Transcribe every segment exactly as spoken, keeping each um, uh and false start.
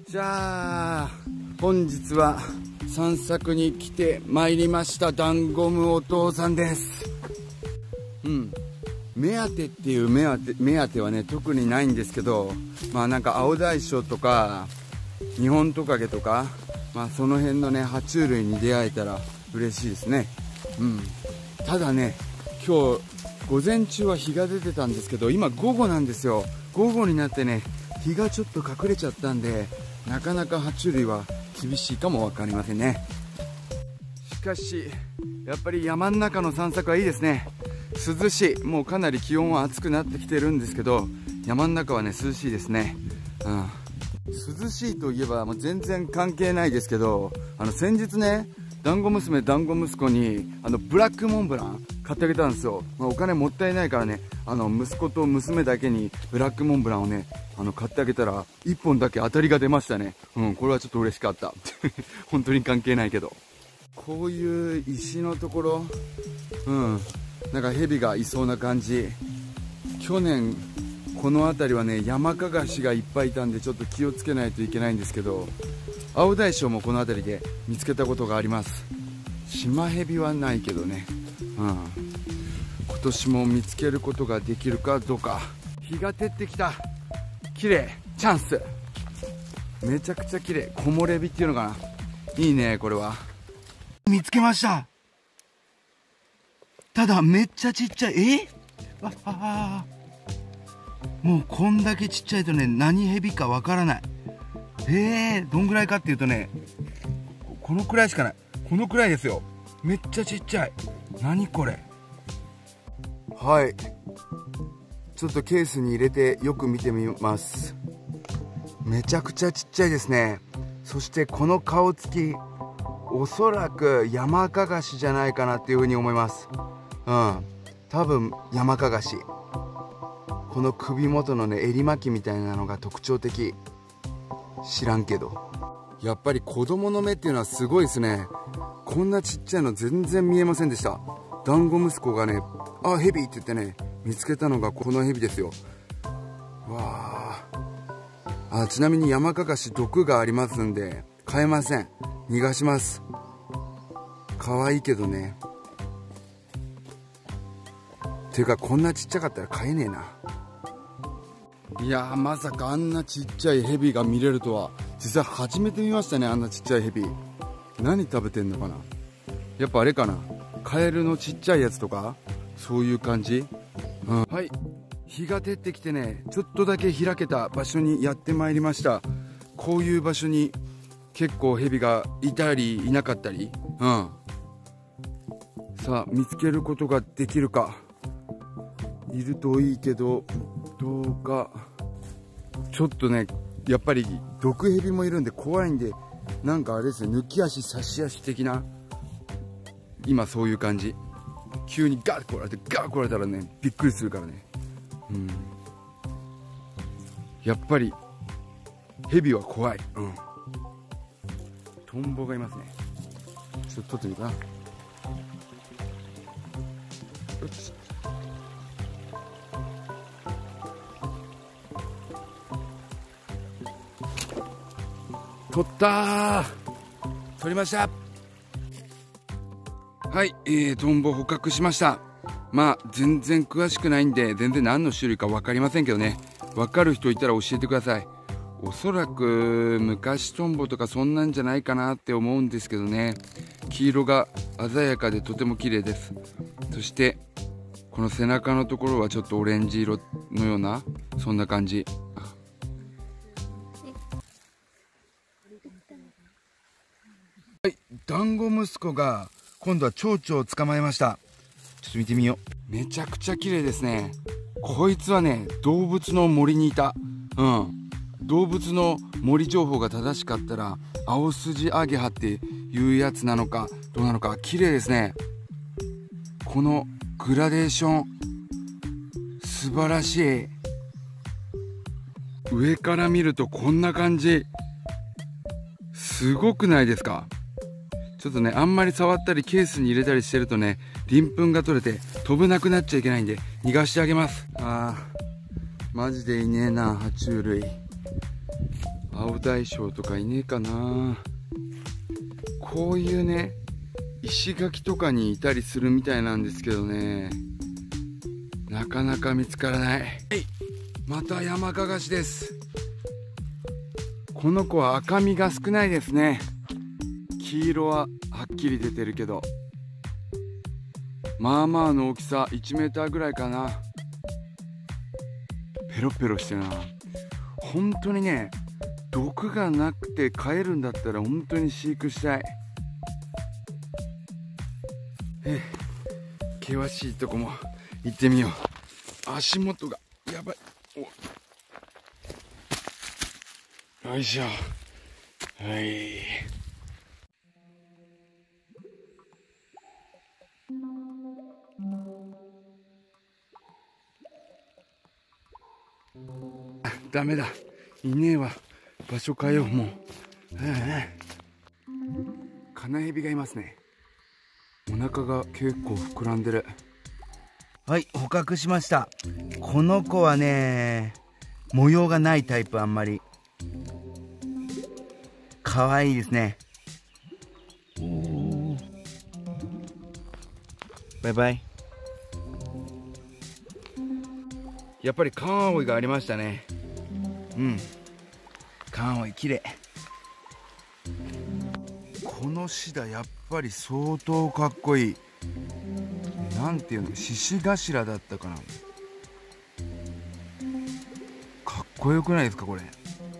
じゃあ本日は散策に来てまいりましたダンゴムお父さんです。うん目当てっていう目当て目当てはね特にないんですけど、まあなんか青大将とかニホントカゲとか、まあその辺のね爬虫類に出会えたら嬉しいですね。うんただね今日午前中は日が出てたんですけど、今午後なんですよ。午後になってね日がちょっと隠れちゃったんで、なかなか爬虫類は厳しいかも分かりませんね。しかしやっぱり山の中の散策はいいですね。涼しい。もうかなり気温は暑くなってきてるんですけど、山の中はね涼しいですね。うん、涼しいといえばもう全然関係ないですけど、あの先日ねダンゴ娘ダンゴ息子にあのブラックモンブラン買ってあげたんですよ。まあ、お金もったいないからね、あの息子と娘だけにブラックモンブランをねあの買ってあげたらいっぽんだけ当たりが出ましたね。うんこれはちょっと嬉しかった本当に関係ないけど、こういう石のところ、うんなんか蛇がいそうな感じ。去年この辺りはねヤマカガシがいっぱいいたんでちょっと気をつけないといけないんですけど、青大将もこの辺りで見つけたことがあります。シマヘビはないけどね、うん、今年も見つけることができるかどうか。日が照ってきた。綺麗。チャンス。めちゃくちゃ綺麗。木漏れ日っていうのかな。いいねこれは。見つけました。ただめっちゃちっちゃい。えああもうこんだけちっちゃいとね何ヘビかわからない。えー、どんぐらいかっていうとねこのくらいしかない。このくらいですよ。めっちゃちっちゃい。何これ。はいちょっとケースに入れてよく見てみます。めちゃくちゃちっちゃいですね。そしてこの顔つきおそらくヤマカガシじゃないかなっていうふうに思います。うん多分ヤマカガシ。この首元のね襟巻きみたいなのが特徴的。知らんけどやっぱり子供の目っていうのはすごいですね。こんなちっちゃいの全然見えませんでした。ダンゴ息子がねあヘビって言ってね見つけたのがこのヘビですよ。わあ、ちなみにヤマカガシ毒がありますんで飼えません。逃がします。可愛いけどね。ていうかこんなちっちゃかったら飼えねえな。いやーまさかあんなちっちゃいヘビが見れるとは実際初めて見ましたね。あんなちっちゃいヘビ何食べてんのかな。やっぱあれかな、カエルのちっちゃいやつとかそういう感じ、うん、はい日が照ってきてねちょっとだけ開けた場所にやってまいりました。こういう場所に結構ヘビがいたりいなかったり、うん、さあ見つけることができるか。いるといいけどどうか。ちょっとねやっぱり毒ヘビもいるんで怖いんで、なんかあれですね抜き足差し足的な、今そういう感じ。急にガッと来られてガッと来られたらねびっくりするからね。うんやっぱりヘビは怖い。うんトンボがいますね。ちょっと取ってみるかな。よし取ったー。取りました。はい、えー、トンボ捕獲しました。まあ全然詳しくないんで全然何の種類か分かりませんけどね、分かる人いたら教えてください。おそらく昔トンボとかそんなんじゃないかなって思うんですけどね。黄色が鮮やかでとても綺麗です。そしてこの背中のところはちょっとオレンジ色のようなそんな感じ。はい、ダンゴ息子が今度は蝶々を捕まえました。ちょっと見てみよう。めちゃくちゃ綺麗ですね。こいつはね動物の森にいた。うん動物の森情報が正しかったらアオスジアゲハっていうやつなのかどうなのか。綺麗ですね。このグラデーション素晴らしい。上から見るとこんな感じ。すごくないですか。ちょっとねあんまり触ったりケースに入れたりしてるとね鱗粉が取れて飛べなくなっちゃいけないんで逃がしてあげます。あーマジでいねえな爬虫類。ア青大将とかいねえかな。こういうね石垣とかにいたりするみたいなんですけどね、なかなか見つからない。はい、また山かがしです。この子は赤みが少ないですね。黄色ははっきり出てるけど、まあまあの大きさ、いちメーターぐらいかな。ペロペロしてるな。本当にね、毒がなくて飼えるんだったら本当に飼育したい。え険しいとこも行ってみよう。足元がやばい。およいしょ。はい。ダメだ、いねえわ。場所変えよう。もうカナヘビがいますね。お腹が結構膨らんでる。 はい、捕獲しました。この子はね、模様がないタイプ。あんまり可愛いですね。バイバイ。 やっぱりカンアオイがありましたね。 うん、カンアオイ綺麗。 このシダやっぱり相当かっこいい。なんていうの、獅子頭だったかな。かっこよくないですかこれ。へ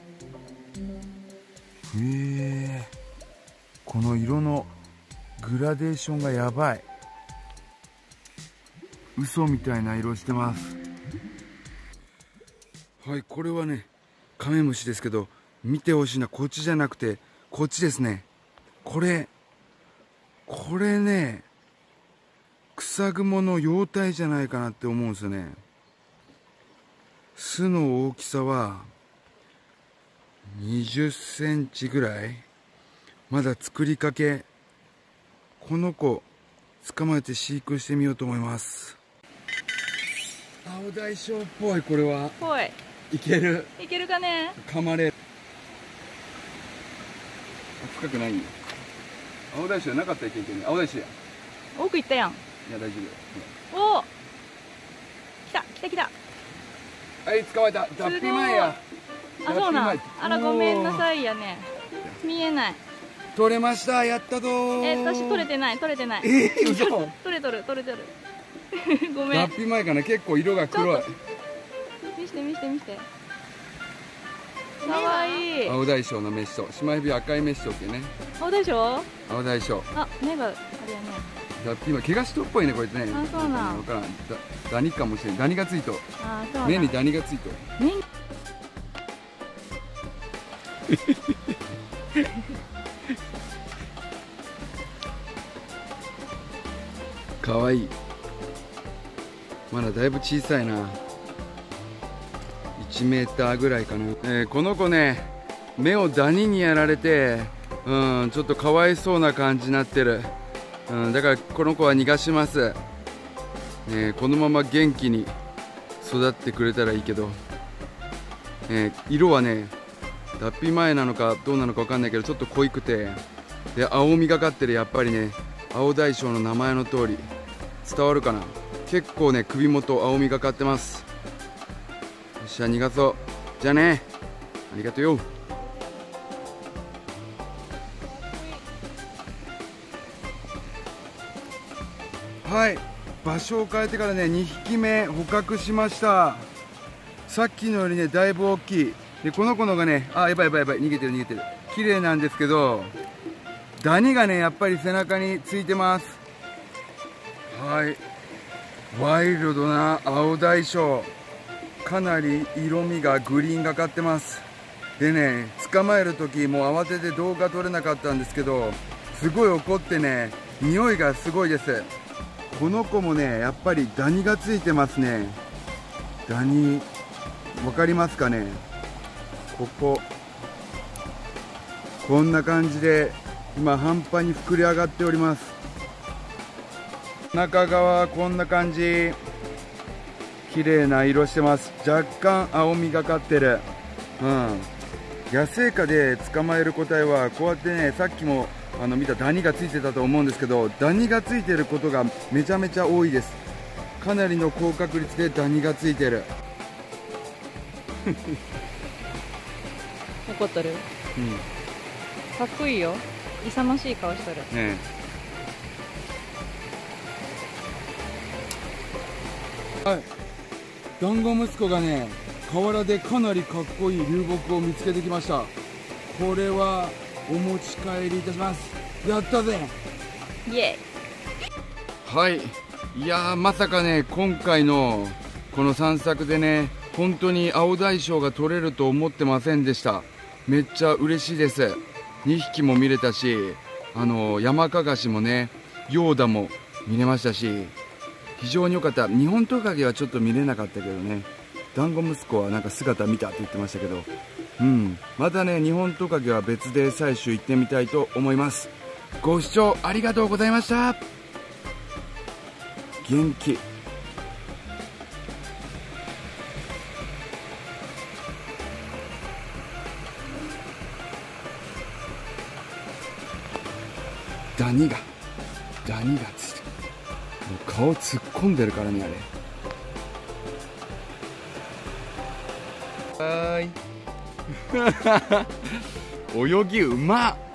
え、この色のグラデーションがやばい。嘘みたいな色してます。はい、これはねカメムシですけど、見てほしいのはこっちじゃなくてこっちですね。これこれね、草雲の幼体じゃないかなって思うんですよね。巣の大きさはにじゅっセンチぐらい。まだ作りかけ。この子捕まえて飼育してみようと思います。青大将っぽい。これはぽい。 いける。 いけるかね。 噛まれる。深くない。青大将なかったらいけんけんね。青大将や。 奥行ったやん。 いや大丈夫。 おお。来た来た来た。 はい、捕まえた。脱皮前や。 あ、そうなん。あら、ごめんなさいやね。見えない。 取れました。やったぞー。 えー、私取れてない、取れてない。 えー、嘘。 取れとる、取れとる。ごめん。 脱皮前かな。結構色が黒い。 見して見して見して。かわいい。 青大将のメッショ。シマエビ赤いメッショってね。 青大将。 青大将。 あ、目があれやね。 脱皮前、怪我しとっぽいね、これね。 あ、そうなん。 わからん。だ、ダニかもしれん。ダニがついと。 あ、そうなん。 目にダニがついと。 目に。 かわいい。まだだいぶ小さいな。いちメーターぐらいかな。えー、この子ね、目をダニにやられて、うん、ちょっとかわいそうな感じになってる。うん、だからこの子は逃がします。ね、このまま元気に育ってくれたらいいけど、えー、色はね、脱皮前なのかどうなのか分かんないけど、ちょっと濃いくて、で青みがかってる。やっぱりね、青大将の名前の通り。伝わるかな。結構ね、首元青みがかってます。よっしゃ、逃がそう。じゃあね、ありがとうよ。はい、場所を変えてからね、にひきめ捕獲しました。さっきのよりね、だいぶ大きい。で、この子のがね、あ、やばいやばいやばい、逃げてる逃げてる。綺麗なんですけど、ダニがね、やっぱり背中についてます。はい、ワイルドな青大将。かなり色味がグリーンがかってます。でね、捕まえる時もう慌てて動画撮れなかったんですけど、すごい怒ってね、匂いがすごいです。この子もね、やっぱりダニがついてますね。ダニ、わかりますかね。こここんな感じで今半端に膨れ上がっております。中側はこんな感じ。綺麗な色してます。若干青みがかってる。うん、 野生下で捕まえる個体はこうやってね、さっきもあの見たダニがついてたと思うんですけど、ダニがついてることがめちゃめちゃ多いです。かなりの高確率でダニがついてる。 怒っとる。 うん、 かっこいいよ。勇ましい顔しとる。 ねえ、はい、ダンゴ息子がね、河原でかなりかっこいい流木を見つけてきました。これはお持ち帰りいたします。やったぜ。 イエイ。はい、いやー、まさかね、今回のこの散策でね、本当に青大将が取れると思ってませんでした。めっちゃ嬉しいです。にひきも見れたし、あのヤマカガシもね、ヨーダも見れましたし、非常に良かった。日本トカゲはちょっと見れなかったけどね、ダンゴ息子はなんか姿見たって言ってましたけど、うん、またね、日本トカゲは別で採取行ってみたいと思います。ご視聴ありがとうございました。元気。ダニがダニがついてる。もう顔突っ込んでるからね、あれ。はーい泳ぎうまっ。